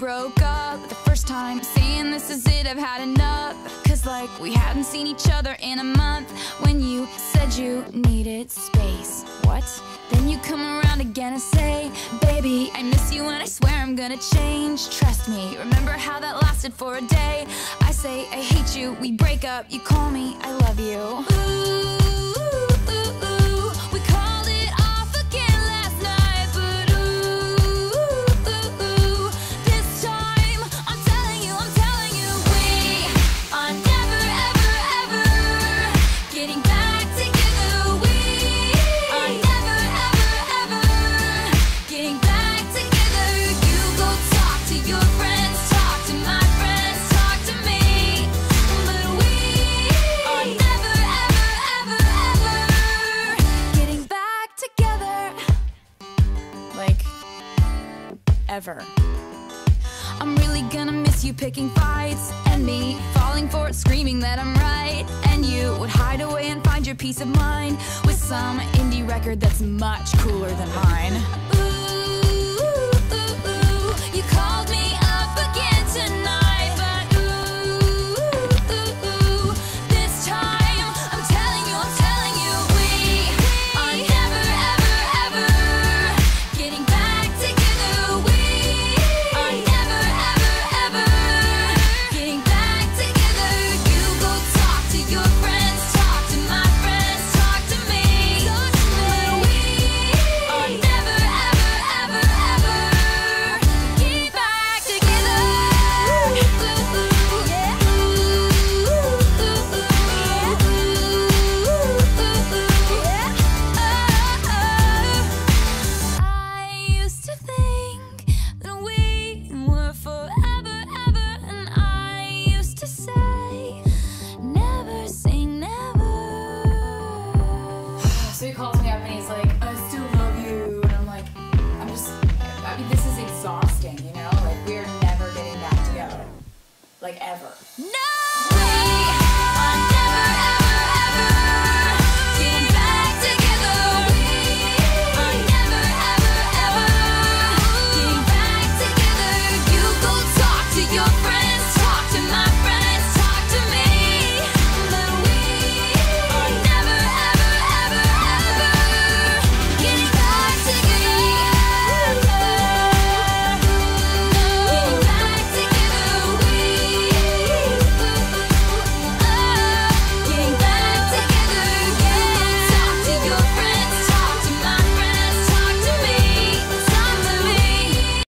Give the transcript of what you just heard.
broke up the first time, saying this is it, I've had enough. Cause like we hadn't seen each other in a month. When you said you needed space, what? Then you come around again and say, baby, I miss you and I swear I'm gonna change. Trust me, remember how that lasted for a day? I say I hate you, we break up, you call me I love you. Ooh, we called it off again last night, but ooh, this time I'm telling you, we are never, ever, ever getting back together. We are never, ever, ever getting back together. You go talk to your friends, talk to my friends, talk to me, but we are never, ever, ever, ever getting back together. Like, ever. I'm really gonna miss you picking fights, and me falling for it, screaming that I'm right. And you would hide away and find your peace of mind with some indie record that's much cooler than mine. Ooh, you called me